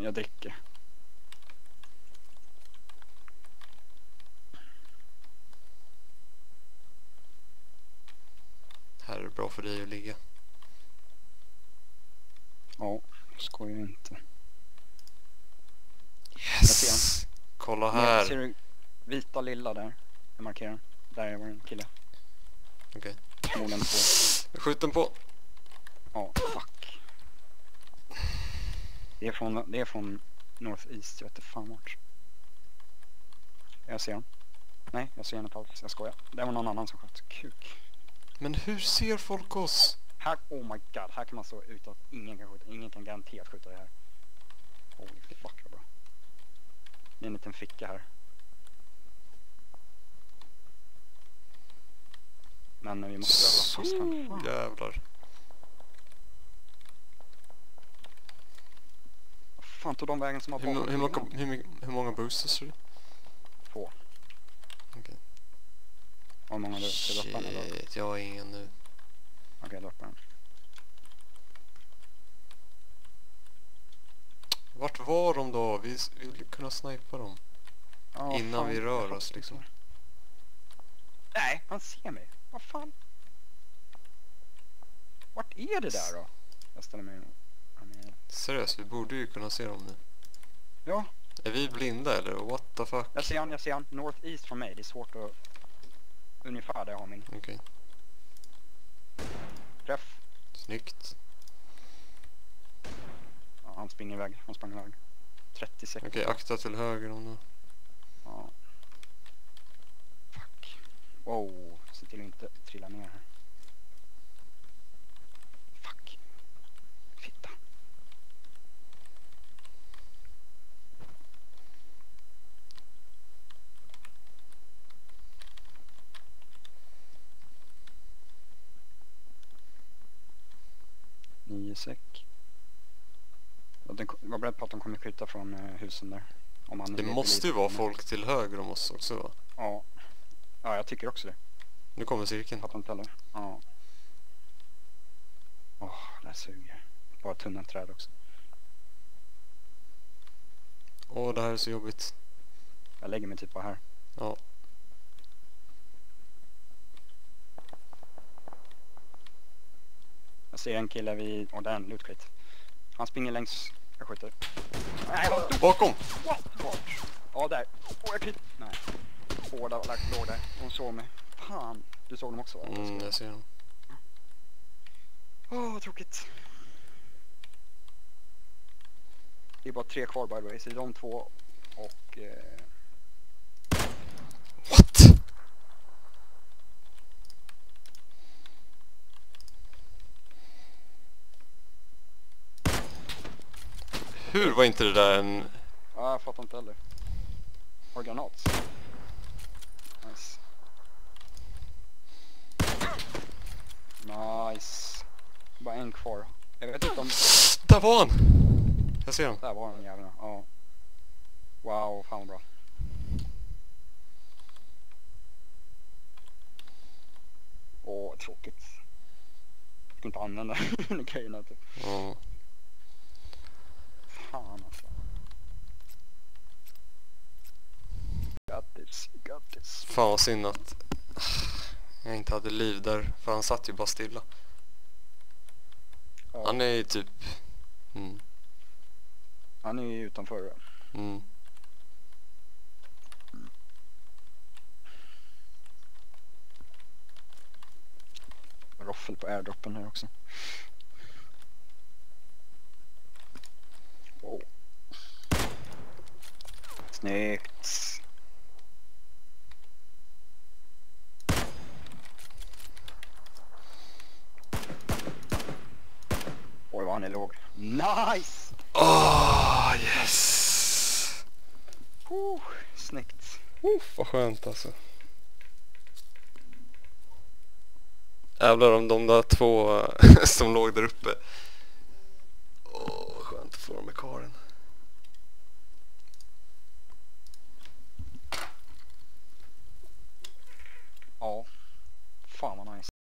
Jag dricker. Här är det bra för dig att ligga. Ja, skojar inte. Yes! Kolla här. Ser du vita lilla där? Jag markerar den. Där var en kille. Okej. Förmodligen på. Skjut den på. Ja, fuck. Det är från North East, jag vet inte fan vart. Jag ser den. Nej, jag ser den inte alls, jag skojar. Det var någon annan som sköt. Kuk. Men hur ser folk oss? Här, oh my god, här kan man stå utan att ingen kan skjuta. Ingen kan garanterat skjuta det här. Holy fuck vad bra. Det är en liten ficka här. Men vi måste öva fast här. Jävlar. Vad fan tog de vägen som har bakom? Hur många boosters är det? 2. Okej. Hur många du ska droppa den eller? Shit, jag har ingen nu. Okej, droppa den. Vart var de då? Vi vill kunna snipa dem. Ja, Innan fan, vi rör oss liksom. Nej, han ser mig. Vad fan? Vart är det där då? Jag ställer mig ner. Seriöst, vi borde ju kunna se dem nu. Ja, Är vi blinda eller? What the fuck? jag ser han. North East från mig. Det är svårt att... Ungefär där jag har min Okej. träff. Snyggt. Ja, han springer iväg. 30 sekunder. Okej, akta till höger om du. Ja. Fuck. Wow, se till att inte trilla ner här. Fuck. Fitta. Nio säck. Var beredd på att de kommer skjuta från husen där. Om han Det måste ju vara folk till höger om oss också va? Ja. Ja, jag tycker också det. Nu kommer cirkeln. Fattar inte heller. Ja. Åh, det här suger. Bara tunna träd också. Åh, det här är så jobbigt. Jag lägger mig typ bara här. Ja. Jag ser en kille vid... Åh, där är en lootskit. Han springer längs... Jag skjuter. Nej, vad dog. Bakom! What? Vart? Ja, där. Åh, jag kryper. Nej. Båda låg där. De såg mig. Fan. Du såg dem också va? Jag ser dem. Åh, vad tråkigt. Det är bara 3 kvar by the way. Så det är de 2 och... What? Hur var inte det där en... Ja, jag fattar inte heller. Har granat. Nice. Nice. Bara en kvar. Jag vet inte om... Där var han! Jag ser honom. Där var den jävla. Ja. Wow, fan vad bra. Åh, tråkigt. Jag kan inte använda den grejerna typ. Ja. Fan alltså. Grattis. Fan vad synd att jag inte hade liv där. För han satt ju bara stilla. Ja. Han är ju typ... Han är ju utanför. Roffel på airdroppen här också. Wow. Snyggt. Oj vad han är låg. Nice! Yes! Snyggt. Vad skönt alltså. Jävlar om de där 2 som låg där uppe